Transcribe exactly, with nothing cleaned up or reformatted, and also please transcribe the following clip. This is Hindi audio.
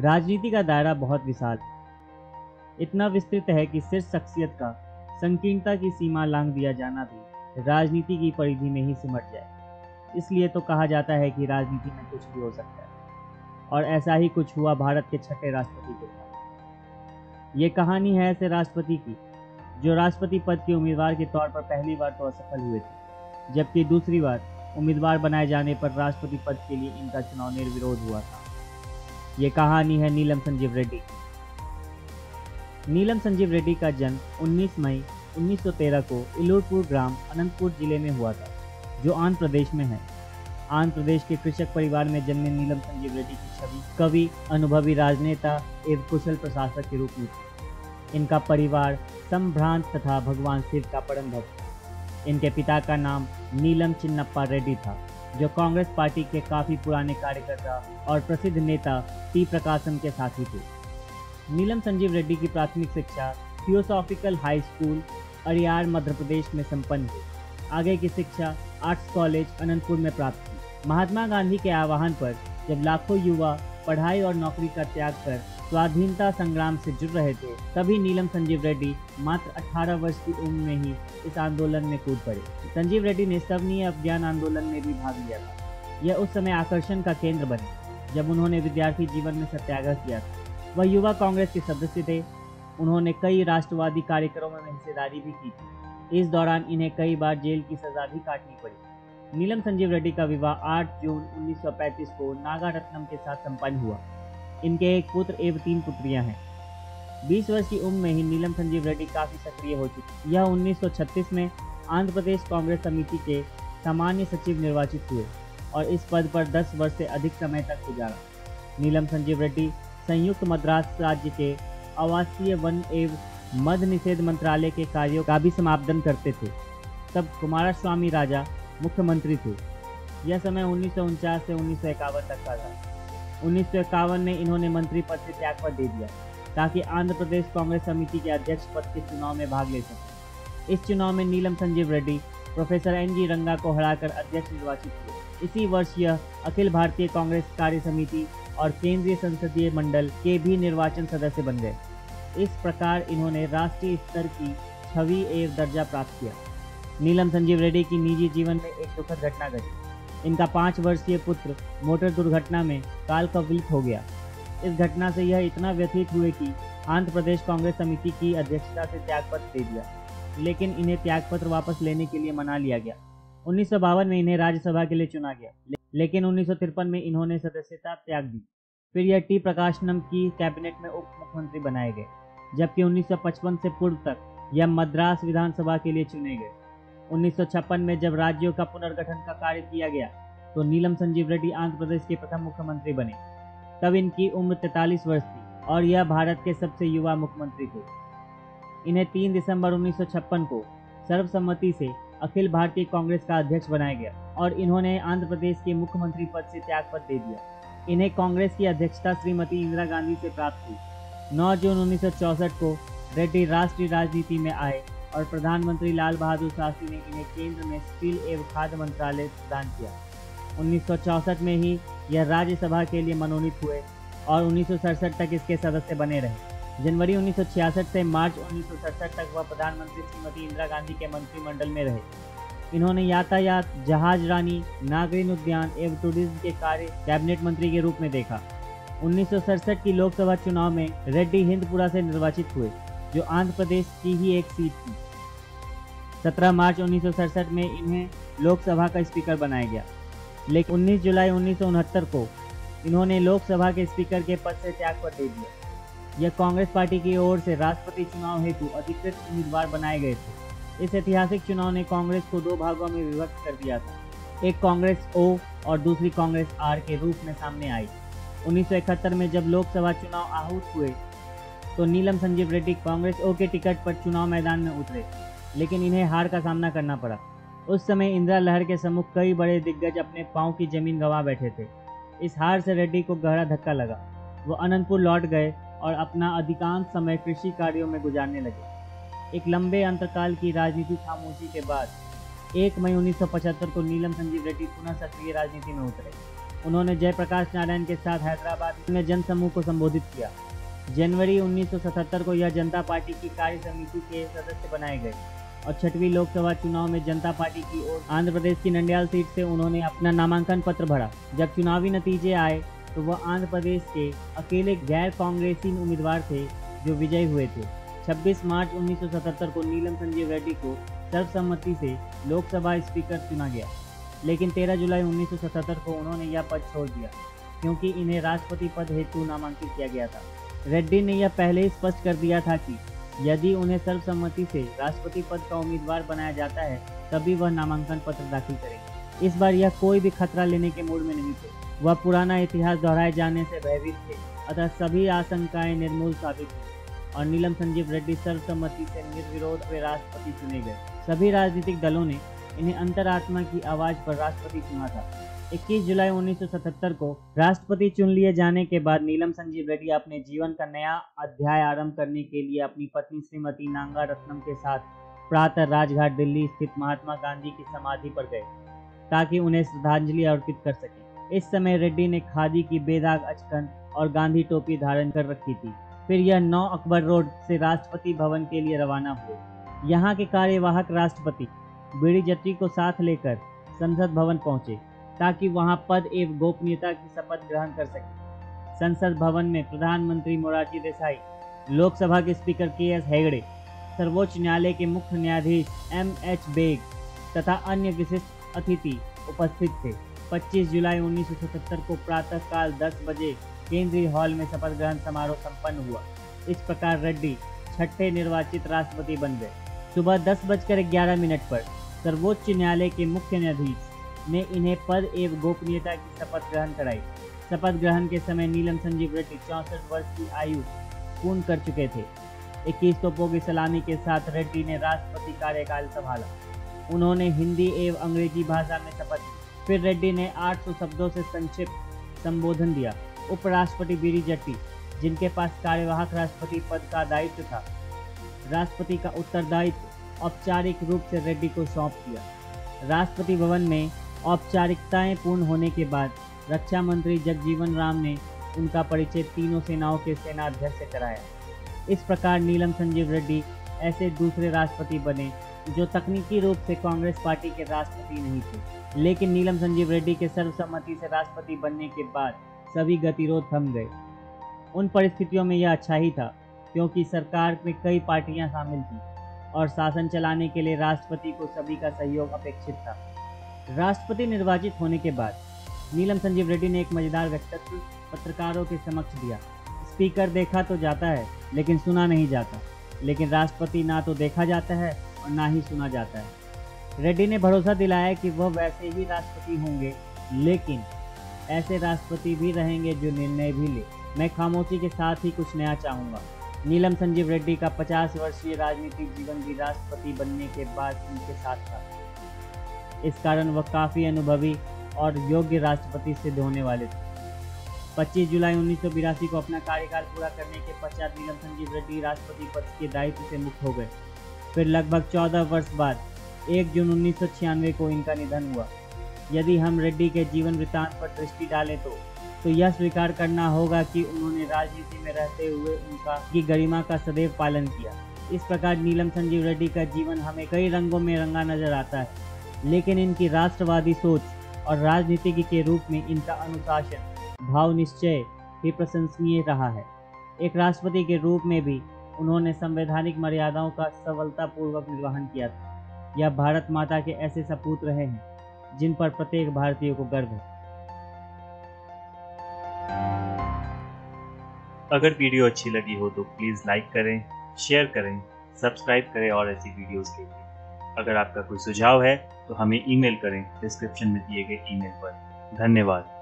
राजनीति का दायरा बहुत विशाल है, इतना विस्तृत है कि सिर्फ शख्सियत का संकीर्णता की सीमा लांघ दिया जाना भी राजनीति की परिधि में ही सिमट जाए। इसलिए तो कहा जाता है कि राजनीति में कुछ भी हो सकता है, और ऐसा ही कुछ हुआ भारत के छठे राष्ट्रपति के साथ। ये कहानी है ऐसे राष्ट्रपति की जो राष्ट्रपति पद के उम्मीदवार के तौर पर पहली बार तो असफल हुए थे, जबकि दूसरी बार उम्मीदवार बनाए जाने पर राष्ट्रपति पद के लिए इनका चुनाव निर्विरोध हुआ था। ये कहानी है नीलम संजीव रेड्डी की। नीलम संजीव रेड्डी का जन्म उन्नीस मई उन्नीस सौ तेरह को इलूरपुर ग्राम अनंतपुर जिले में हुआ था, जो आंध्र प्रदेश में है। आंध्र प्रदेश के कृषक परिवार में जन्मे नीलम संजीव रेड्डी की छवि कवि, अनुभवी राजनेता एवं कुशल प्रशासक के रूप में थी। इनका परिवार संभ्रांत तथा भगवान शिव का परम भक्त था। इनके पिता का नाम नीलम चिन्नप्पा रेड्डी था, जो कांग्रेस पार्टी के काफी पुराने कार्यकर्ता और प्रसिद्ध नेता टी प्रकाशम के साथी थे। नीलम संजीव रेड्डी की प्राथमिक शिक्षा theosophical high school Adyar Madhya Pradesh में संपन्न हुई। आगे की शिक्षा आर्ट्स कॉलेज अनंतपुर में प्राप्त की। महात्मा गांधी के आह्वान पर जब लाखों युवा पढ़ाई और नौकरी का त्याग कर स्वाधीनता संग्राम से जुड़ रहे थे, तभी नीलम संजीव रेड्डी मात्र अठारह वर्ष की उम्र में ही इस आंदोलन में कूद पड़े। संजीव रेड्डी ने सवर्णीय अभियान आंदोलन में भी भाग लिया था। यह उस समय आकर्षण का केंद्र बने जब उन्होंने विद्यार्थी जीवन में सत्याग्रह किया था। वह युवा कांग्रेस के सदस्य थे। उन्होंने कई राष्ट्रवादी कार्यक्रमों में हिस्सेदारी भी की थी। इस दौरान इन्हें कई बार जेल की सजा भी काटनी पड़ी। नीलम संजीव रेड्डी का विवाह आठ जून उन्नीस सौ पैंतीस को नागारत्नम के साथ संपन्न हुआ। इनके एक पुत्र एवं तीन पुत्रियां हैं। बीस वर्ष की उम्र में ही नीलम संजीव रेड्डी काफी सक्रिय हो चुकी। यह उन्नीस सौ छत्तीस में आंध्र प्रदेश कांग्रेस समिति के सामान्य सचिव निर्वाचित हुए और इस पद पर दस वर्ष से अधिक समय तक गुजारा। नीलम संजीव रेड्डी संयुक्त मद्रास राज्य के आवासीय वन एवं मद्य निषेध मंत्रालय के कार्यों का भी समापन करते थे। तब कुमारस्वामी राजा मुख्यमंत्री थे। यह समय उन्नीस सौ उनचास से उन्नीस सौ इक्यावन तक का था। उन्नीस सौ इक्यावन में इन्होंने मंत्री पद से त्याग पत्र दे दिया ताकि आंध्र प्रदेश कांग्रेस समिति के अध्यक्ष पद के चुनाव में भाग ले सके। इस चुनाव में Neelam Sanjiva Reddy professor N G Ranga को हराकर अध्यक्ष निर्वाचित हुए। इसी वर्ष यह अखिल भारतीय कांग्रेस कार्य समिति और केंद्रीय संसदीय मंडल के भी निर्वाचन सदस्य बन गए। इस प्रकार इन्होंने राष्ट्रीय स्तर की छवि एवं दर्जा प्राप्त किया। नीलम संजीव रेड्डी की निजी जीवन में एक दुखद घटना घटी। इनका पाँच वर्षीय पुत्र मोटर दुर्घटना में काल कवलित हो गया। इस घटना से यह इतना व्यथित हुए कि आंध्र प्रदेश कांग्रेस समिति की अध्यक्षता से त्यागपत्र दे दिया, लेकिन इन्हें त्यागपत्र वापस लेने के लिए मना लिया गया। उन्नीस सौ बावन में इन्हें राज्यसभा के लिए चुना गया, लेकिन उन्नीस सौ तिरपन में इन्होंने सदस्यता त्याग दी। फिर यह टी प्रकाशनम की कैबिनेट में उप मुख्यमंत्री बनाए गए, जबकि उन्नीस सौ पचपन से पूर्व तक यह मद्रास विधानसभा के लिए चुने गए। उन्नीस सौ छप्पन में जब राज्यों का पुनर्गठन का कार्य किया गया तो नीलम संजीव रेड्डी आंध्र प्रदेश के प्रथम मुख्यमंत्री बने। तब इनकी उम्र तैंतालीस वर्ष थी और यह भारत के सबसे युवा मुख्यमंत्री थे। इन्हें तीन दिसंबर उन्नीस सौ छप्पन को सर्वसम्मति से अखिल भारतीय कांग्रेस का अध्यक्ष बनाया गया और इन्होंने आंध्र प्रदेश के मुख्यमंत्री पद से त्यागपत्र दे दिया। इन्हें कांग्रेस की अध्यक्षता श्रीमती इंदिरा गांधी से प्राप्त हुई। नौ जून उन्नीस सौ चौसठ को रेड्डी राष्ट्रीय राजनीति में आए और प्रधानमंत्री लाल बहादुर शास्त्री ने इन्हें केंद्र में स्टील एवं खाद्य मंत्रालय प्रदान किया। उन्नीस सौ चौसठ में ही यह राज्यसभा के लिए मनोनीत हुए और उन्नीस सौ सड़सठ तक इसके सदस्य बने रहे। जनवरी उन्नीस सौ छियासठ से मार्च उन्नीस सौ सड़सठ तक वह प्रधानमंत्री श्रीमती इंदिरा गांधी के मंत्रिमंडल में रहे। इन्होंने यातायात, जहाज रानी, नागरिक उद्यान एवं टूरिज्म के कार्य कैबिनेट मंत्री के रूप में देखा। उन्नीस सौ सड़सठ की लोकसभा चुनाव में रेड्डी हिंदपुरा से निर्वाचित हुए, जो आंध्र प्रदेश की ही एक सीट थी। सत्रह मार्च उन्नीस सौ सड़सठ में इन्हें लोकसभा का स्पीकर बनाया गया, लेकिन उन्नीस जुलाई उन्नीस सौ उनहत्तर को इन्होंने लोकसभा के स्पीकर के पद से त्यागपत्र दे दिया। यह कांग्रेस पार्टी की ओर से राष्ट्रपति चुनाव हेतु अधिकृत उम्मीदवार बनाए गए थे। इस ऐतिहासिक चुनाव ने कांग्रेस को दो भागों में विभक्त कर दिया था। एक कांग्रेस ओ और दूसरी कांग्रेस आर के रूप में सामने आई। उन्नीस सौ इकहत्तर में जब लोकसभा चुनाव आहूत हुए तो नीलम संजीव रेड्डी कांग्रेस ओ के टिकट पर चुनाव मैदान में उतरे, लेकिन इन्हें हार का सामना करना पड़ा। उस समय इंदिरा लहर के सम्मुख कई बड़े दिग्गज अपने पांव की जमीन गंवा बैठे थे। इस हार से रेड्डी को गहरा धक्का लगा। वो अनंतपुर लौट गए और अपना अधिकांश समय कृषि कार्यों में गुजारने लगे। एक लंबे अंतकाल की राजनीतिक खामोशी के बाद एक मई उन्नीस सौ पचहत्तर को नीलम संजीव रेड्डी पुनः सक्रिय राजनीति में उतरे। उन्होंने जयप्रकाश नारायण के साथ हैदराबाद में जनसमूह को संबोधित किया। जनवरी उन्नीस सौ सतहत्तर को यह जनता पार्टी की कार्य समिति के सदस्य बनाए गए और छठवीं लोकसभा चुनाव में जनता पार्टी की ओर आंध्र प्रदेश की नंदयाल सीट से उन्होंने अपना नामांकन पत्र भरा। जब चुनावी नतीजे आए तो वह आंध्र प्रदेश के अकेले गैर कांग्रेसी उम्मीदवार थे जो विजयी हुए थे। छब्बीस मार्च उन्नीस सौ सतहत्तर को नीलम संजीव रेड्डी को सर्वसम्मति से लोकसभा स्पीकर चुना गया, लेकिन तेरह जुलाई उन्नीस सौ सतहत्तर को उन्होंने यह पद छोड़ दिया क्योंकि इन्हें राष्ट्रपति पद हेतु नामांकित किया गया था। रेड्डी ने यह पहले ही स्पष्ट कर दिया था कि यदि उन्हें सर्वसम्मति से राष्ट्रपति पद का उम्मीदवार बनाया जाता है तभी वह नामांकन पत्र दाखिल करेंगे। इस बार यह कोई भी खतरा लेने के मूड में नहीं थे। वह पुराना इतिहास दोहराए जाने से भयभीत थे, अतः सभी आशंकाएं निर्मूल साबित हुई और नीलम संजीव रेड्डी सर्वसम्मति से निर्विरोध वे राष्ट्रपति चुने गए। सभी राजनीतिक दलों ने इन्हें अंतरात्मा की आवाज पर राष्ट्रपति चुना था। इक्कीस जुलाई उन्नीस सौ सतहत्तर को राष्ट्रपति चुन लिए जाने के बाद नीलम संजीव रेड्डी अपने जीवन का नया अध्याय आरंभ करने के लिए अपनी पत्नी श्रीमती नांगा रत्नम के साथ प्रातः राजघाट दिल्ली स्थित महात्मा गांधी की समाधि पर गए ताकि उन्हें श्रद्धांजलि अर्पित कर सकें। इस समय रेड्डी ने खादी की बेदाग अचकन और गांधी टोपी धारण कर रखी थी। फिर यह नौ अकबर रोड से राष्ट्रपति भवन के लिए रवाना हुए। यहाँ के कार्यवाहक राष्ट्रपति बीडी जट्टी को साथ लेकर संसद भवन पहुंचे ताकि वहां पद एवं गोपनीयता की शपथ ग्रहण कर सके। संसद भवन में प्रधानमंत्री मोरारजी देसाई, लोकसभा के स्पीकर के एस हेगड़े, सर्वोच्च न्यायालय के मुख्य न्यायाधीश एम एच बेग तथा अन्य विशिष्ट अतिथि उपस्थित थे। पच्चीस जुलाई उन्नीस सौ सतहत्तर को प्रातः काल दस बजे केंद्रीय हॉल में शपथ ग्रहण समारोह संपन्न हुआ। इस प्रकार रेड्डी छठे निर्वाचित राष्ट्रपति बन गए। सुबह दस बजकर ग्यारह मिनट पर सर्वोच्च न्यायालय के मुख्य न्यायाधीश ने इन्हें पद एवं गोपनीयता की शपथ ग्रहण कराई। शपथ ग्रहण के समय नीलम संजीव रेड्डी चौंसठ वर्ष की आयु पूर्ण कर चुके थे। इक्कीस तोपों की सलामी के साथ रेड्डी ने राष्ट्रपति कार्यकाल संभाला। उन्होंने हिंदी एवं अंग्रेजी भाषा में शपथ ली। फिर रेड्डी ने आठ सौ शब्दों से संक्षिप्त संबोधन दिया। उपराष्ट्रपति बीडी जट्टी, जिनके पास कार्यवाहक राष्ट्रपति पद का दायित्व था, राष्ट्रपति का उत्तरदायित्व औपचारिक रूप से रेड्डी को सौंप दिया। राष्ट्रपति भवन में औपचारिकताएं पूर्ण होने के बाद रक्षा मंत्री जगजीवन राम ने उनका परिचय तीनों सेनाओं के सेनाध्यक्ष से कराया। इस प्रकार नीलम संजीव रेड्डी ऐसे दूसरे राष्ट्रपति बने जो तकनीकी रूप से कांग्रेस पार्टी के राष्ट्रपति नहीं थे, लेकिन नीलम संजीव रेड्डी के सर्वसम्मति से राष्ट्रपति बनने के बाद सभी गतिरोध थम गए। उन परिस्थितियों में यह अच्छा ही था क्योंकि सरकार में कई पार्टियां शामिल थीं और शासन चलाने के लिए राष्ट्रपति को सभी का सहयोग अपेक्षित था। राष्ट्रपति निर्वाचित होने के बाद नीलम संजीव रेड्डी ने एक मजेदार वक्तव्य पत्रकारों के समक्ष दिया। स्पीकर देखा तो जाता है लेकिन सुना नहीं जाता, लेकिन राष्ट्रपति ना तो देखा जाता है और ना ही सुना जाता है। रेड्डी ने भरोसा दिलाया कि वह वैसे ही राष्ट्रपति होंगे, लेकिन ऐसे राष्ट्रपति भी रहेंगे जो निर्णय भी ले। मैं खामोशी के साथ ही कुछ नया चाहूँगा। नीलम संजीव रेड्डी का पचास वर्षीय राजनीतिक जीवन भी राष्ट्रपति बनने के बाद उनके साथ था। इस कारण वह काफ़ी अनुभवी और योग्य राष्ट्रपति सिद्ध होने वाले थे। पच्चीस जुलाई उन्नीस सौ बिरासी को अपना कार्यकाल पूरा करने के पश्चात नीलम संजीव रेड्डी राष्ट्रपति पद के दायित्व से मुक्त हो गए। फिर लगभग चौदह वर्ष बाद एक जून उन्नीस सौ छियानवे को इनका निधन हुआ। यदि हम रेड्डी के जीवन वृत्तांत पर दृष्टि डालें तो तो यह स्वीकार करना होगा कि उन्होंने राजनीति में रहते हुए उनका की गरिमा का सदैव पालन किया। इस प्रकार नीलम संजीव रेड्डी का जीवन हमें कई रंगों में रंगा नजर आता है, लेकिन इनकी राष्ट्रवादी सोच और राजनीति के रूप में इनका अनुशासन, भाव निश्चय भी प्रशंसनीय रहा है। एक राष्ट्रपति के रूप में भी उन्होंने संवैधानिक मर्यादाओं का सफलतापूर्वक निर्वहन किया था। यह भारत माता के ऐसे सपूत रहे हैं जिन पर प्रत्येक भारतीय को गर्व है। अगर वीडियो अच्छी लगी हो तो प्लीज़ लाइक करें, शेयर करें, सब्सक्राइब करें और ऐसी वीडियोस के लिए। अगर आपका कोई सुझाव है तो हमें ईमेल करें डिस्क्रिप्शन में दिए गए ईमेल पर। धन्यवाद।